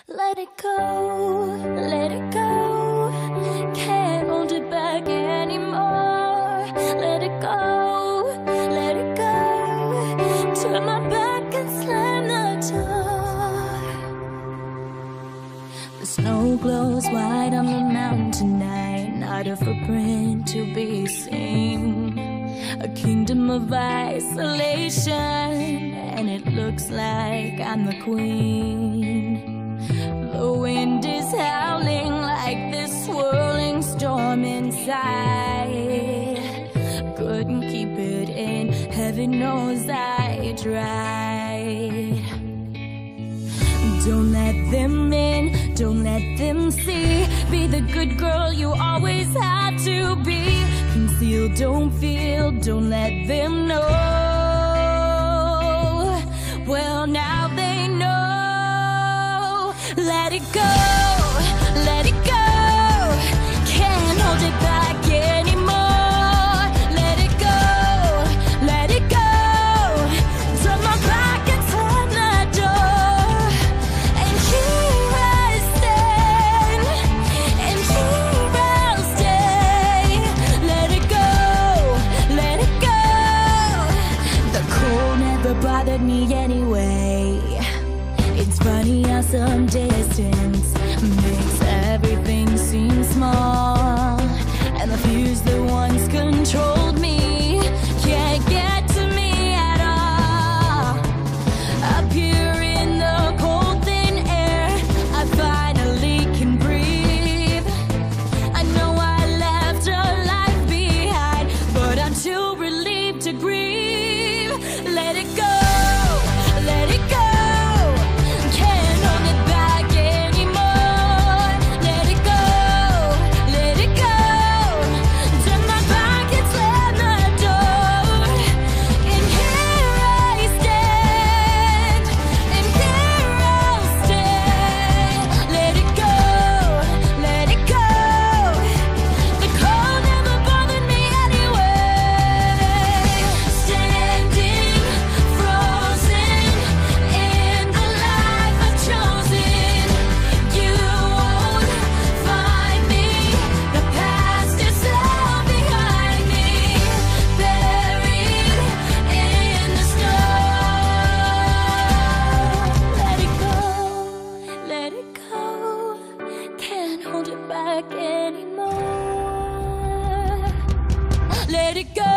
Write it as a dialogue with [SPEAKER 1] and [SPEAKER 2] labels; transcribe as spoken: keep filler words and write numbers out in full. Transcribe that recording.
[SPEAKER 1] Let it go, let it go. Can't hold it back anymore. Let it go, let it go. Turn my back and slam the door. The snow glows white on the mountain tonight, not a footprint to be seen. A kingdom of isolation, and it looks like I'm the queen. The wind is howling like this swirling storm inside. Couldn't keep it in, heaven knows I tried. Don't let them in, don't let them see. Be the good girl you always had to be. Conceal, don't feel, don't let them know. Well, now they know. Let it go, let it go. Can't hold it back anymore. Let it go, let it go. Turn my back and slam the door. And here I stand, and here I'll stay. Let it go, let it go. The cold never bothered me anyway. It's funny how some distance makes everything seem small, and the fears that once controlled me can't get to me at all. Up here in the cold thin air, I finally can breathe. I know I left a life behind, but I'm too relieved to grieve. Let it go, let it go. Back anymore. Let it go.